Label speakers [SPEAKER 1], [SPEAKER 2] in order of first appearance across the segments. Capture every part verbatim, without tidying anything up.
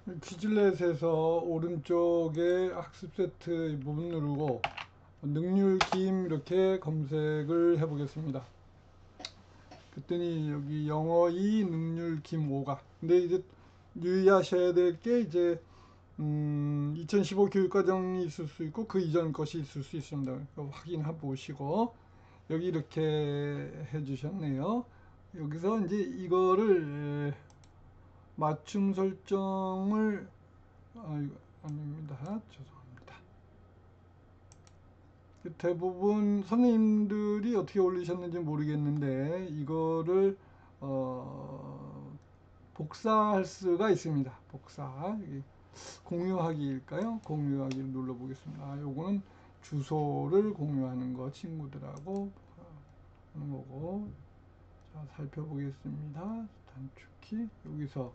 [SPEAKER 1] 퀴즐렛에서 오른쪽에 학습 세트 부분 누르고 능률 김 이렇게 검색을 해 보겠습니다. 그랬더니 여기 영어 이 능률 김 오가. 근데 이제 유의하셔야 될 게 이제 음, 이천십오 교육과정이 있을 수 있고 그 이전 것이 있을 수 있습니다. 그러니까 확인해 보시고 여기 이렇게 해 주셨네요. 여기서 이제 이거를 맞춤 설정을 아, 이거 아닙니다. 죄송합니다. 대부분 선생님들이 어떻게 올리셨는지 모르겠는데 이거를 어, 복사할 수가 있습니다. 복사. 여기 공유하기일까요? 공유하기를 눌러보겠습니다. 아, 요거는 주소를 공유하는 거 친구들하고 하는 거고. 자, 살펴보겠습니다. 단축키 여기서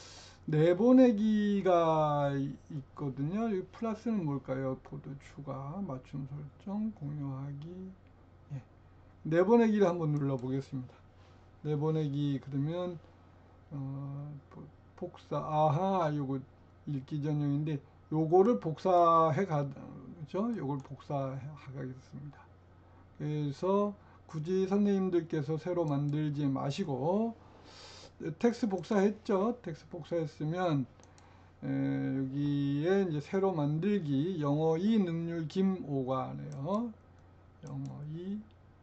[SPEAKER 1] 내보내기가 있거든요. 여기 플러스는 뭘까요? 보드 추가, 맞춤 설정, 공유하기. 예. 내보내기를 한번 눌러보겠습니다. 내보내기 그러면 어, 복사, 아하, 요거 읽기 전용인데 요거를 복사해 가죠. 요걸 복사해 가겠습니다. 그래서 굳이 선생님들께서 새로 만들지 마시고 텍스트 복사했죠. 텍스트 복사했으면 에, 여기에 이제 새로 만들기 영어 이 능률 김오가네요. 영어 이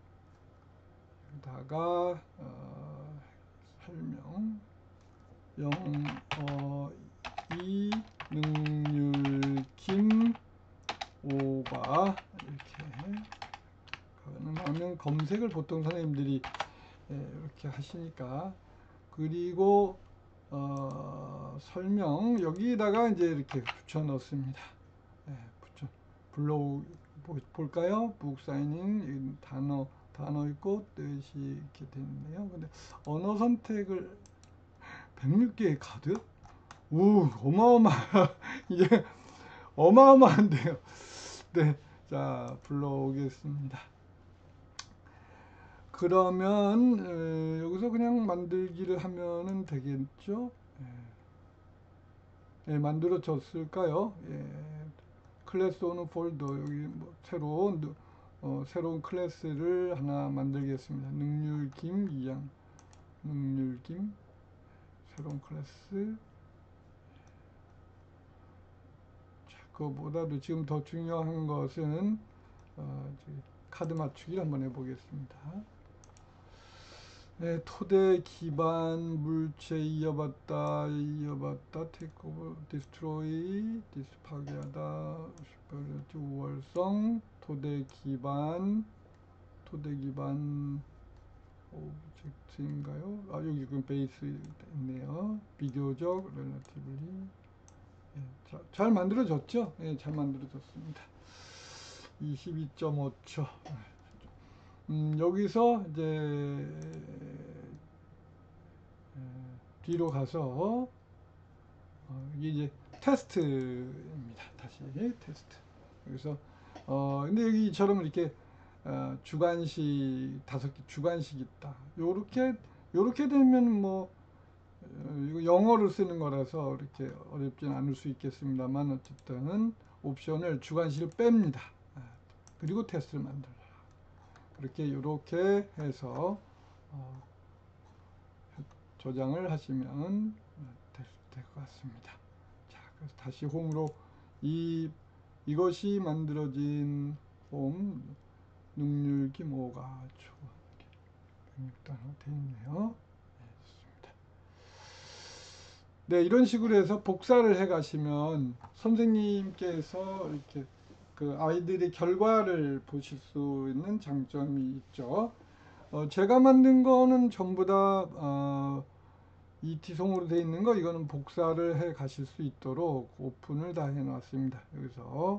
[SPEAKER 1] 여기다가 어, 설명 영어 이 능률 김오가 이렇게 가능하면 검색을 보통 선생님들이 이렇게 하시니까 그리고 어, 설명 여기다가 이제 이렇게 붙여 넣습니다. 네, 붙여 불러 볼까요? 북 사이닝 단어 단어 있고 뜻이 이렇게 되는데요. 근데 언어 선택을 백육 개의 카드? 우 어마어마 이게 어마어마한데요. 네, 자 불러오겠습니다. 그러면 에, 여기서 그냥 만들기를 하면은 되겠죠? 예, 만들어졌을까요? 예, 클래스 오는 폴더 여기 뭐 새로운 어, 새로운 클래스를 하나 만들겠습니다. 능률김 이양 능률김 새로운 클래스. 자, 그거보다도 지금 더 중요한 것은 어, 카드 맞추기를 한번 해보겠습니다. 네, 토대 기반 물체 이어받다 이어받다 테이크오버 디스트로이 디스 파괴하다 슈퍼리티 우월성 토대 기반 토대 기반 오브젝트인가요? 아 여기 그 베이스 있네요. 비교적 렐러티블리 예, 자, 잘 만들어졌죠? 예, 잘 만들어졌습니다. 이십이 점 오 초 음, 여기서 이제 뒤로 가서 어, 이게 이제 테스트입니다. 다시 테스트. 여기서 어 근데 여기처럼 이렇게 어, 주관식 다섯 개 주관식 있다. 요렇게 요렇게 되면 뭐 어, 이거 영어를 쓰는 거라서 이렇게 어렵진 않을 수 있겠습니다만 어쨌든 옵션을 주관식을 뺍니다. 그리고 테스트를 만들어라. 그렇게 이렇게 해서 어, 저장을 하시면 될 것 같습니다. 자, 그래서 다시 홈으로 이 이것이 만들어진 홈 능률기 뭐가 백육 단어 되어 있네요. 네, 이런 식으로 해서 복사를 해 가시면 선생님께서 이렇게 그 아이들의 결과를 보실 수 있는 장점이 있죠. 어, 제가 만든 거는 전부 다 어, 이티송으로 되어 있는 거 이거는 복사를 해 가실 수 있도록 오픈을 다 해 놨습니다. 여기서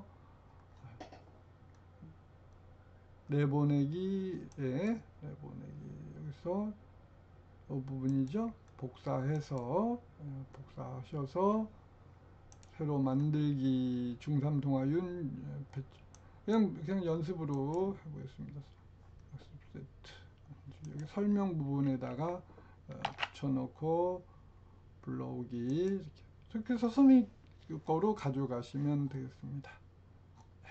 [SPEAKER 1] 내보내기에 내보내기 여기서 이 부분이죠. 복사해서 복사하셔서 새로 만들기 중삼 동화윤 그냥 그냥 연습으로 해보겠습니다. 학습 세트 여기 설명 부분에다가 붙여놓고 불러오기 이렇게 그래서 선생님 거로 가져가시면 되겠습니다. 네.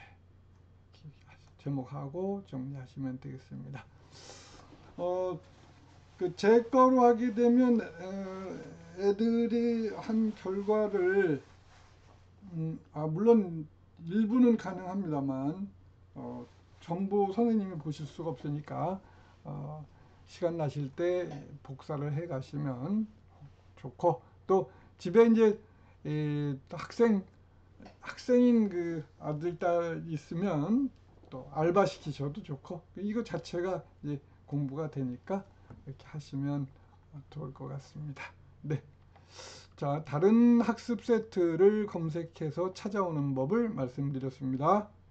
[SPEAKER 1] 제목하고 정리하시면 되겠습니다. 어, 그 제 거로 하게 되면 어, 애들이 한 결과를 음, 아 물론 일부는 가능합니다만 어, 전부 선생님이 보실 수가 없으니까 어, 시간 나실 때 복사를 해 가시면 좋고, 또 집에 이제 이, 또 학생 학생인 그 아들 딸 있으면 또 알바 시키셔도 좋고, 이거 자체가 이제 공부가 되니까 이렇게 하시면 좋을 것 같습니다. 네. 자, 다른 학습 세트를 검색해서 찾아오는 법을 말씀드렸습니다.